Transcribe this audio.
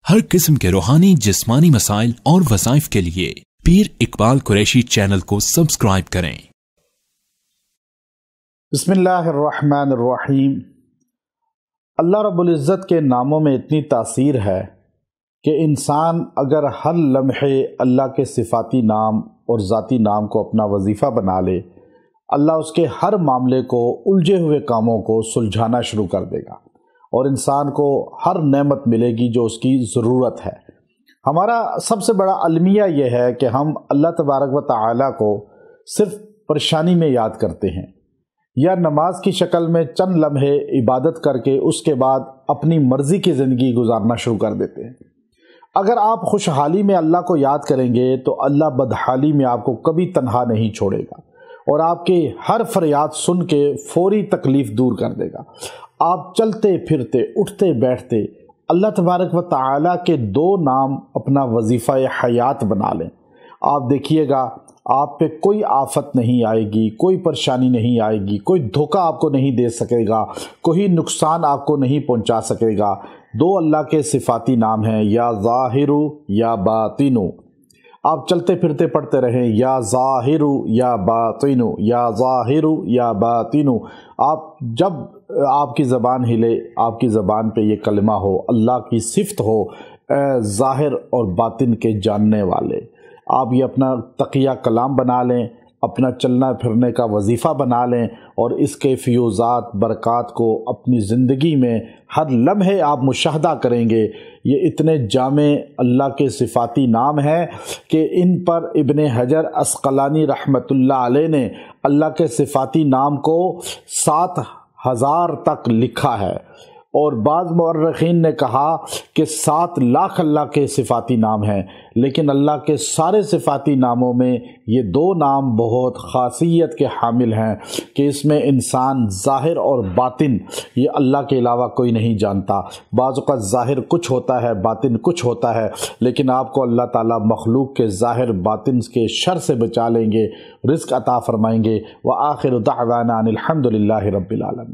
ہر قسم کے روحانی جسمانی مسائل اور وظائف کے لیے پیر اقبال قریشی چینل کو سبسکرائب کریں۔ بسم اللہ الرحمن الرحیم۔ اللہ رب العزت کے ناموں میں اتنی تاثیر ہے کہ انسان اگر ہر لمحے اللہ کے صفاتی نام اور ذاتی نام کو اپنا وظیفہ بنا لے، اللہ اس کے ہر معاملے کو، الجھے ہوئے کاموں کو سلجھانا شروع کر دے گا اور انسان کو ہر نعمت ملے گی جو اس کی ضرورت ہے۔ ہمارا سب سے بڑا المیہ یہ ہے کہ ہم اللہ تبارک و تعالیٰ کو صرف پریشانی میں یاد کرتے ہیں، یا نماز کی شکل میں چند لمحے عبادت کر کے اس کے بعد اپنی مرضی کی زندگی گزارنا شروع کر دیتے ہیں۔ اگر آپ خوشحالی میں اللہ کو یاد کریں گے تو اللہ بدحالی میں آپ کو کبھی تنہا نہیں چھوڑے گا اور آپ کے ہر فریاد سن کے فوری تکلیف دور کر دے گا۔ آپ چلتے پھرتے اٹھتے بیٹھتے اللہ تبارک و تعالیٰ کے دو نام اپنا وظیفہ حیات بنا لیں، آپ دیکھیے گا آپ پہ کوئی آفت نہیں آئے گی، کوئی پریشانی نہیں آئے گی، کوئی دھوکہ آپ کو نہیں دے سکے گا، کوئی نقصان آپ کو نہیں پہنچا سکے گا۔ دو اللہ کے صفاتی نام ہیں، یا ظاہر یا باطن۔ آپ چلتے پھرتے پڑھتے رہیں، یا ظاہر یا باطن، یا ظاہر یا باطن۔ آپ جب آپ کی زبان ہلے، آپ کی زبان پہ یہ کلمہ ہو، اللہ کی صفت ہو، اے ظاہر اور باطن کے جاننے والے۔ آپ یہ اپنا تقیہ کلام بنا لیں، اپنا چلنا پھرنے کا وظیفہ بنا لیں اور اس کے فیوزات برکات کو اپنی زندگی میں ہر لمحے آپ مشاہدہ کریں گے۔ یہ اتنے جامع اللہ کے صفاتی نام ہیں کہ ان پر ابن حجر عسقلانی رحمۃ اللہ علیہ نے اللہ کے صفاتی نام کو 7,000 تک لکھا ہے، اور بعض مورخین نے کہا کہ 7 لاکھ اللہ کے صفاتی نام ہیں، لیکن اللہ کے سارے صفاتی ناموں میں یہ دو نام بہت خاصیت کے حامل ہیں کہ اس میں انسان ظاہر اور باطن یہ اللہ کے علاوہ کوئی نہیں جانتا۔ بعض اوقات ظاہر کچھ ہوتا ہے، باطن کچھ ہوتا ہے، لیکن آپ کو اللہ تعالیٰ مخلوق کے ظاہر باطن کے شر سے بچا لیں گے، رزق عطا فرمائیں گے۔ وآخر دعوانا ان الحمد للہ رب العالمین۔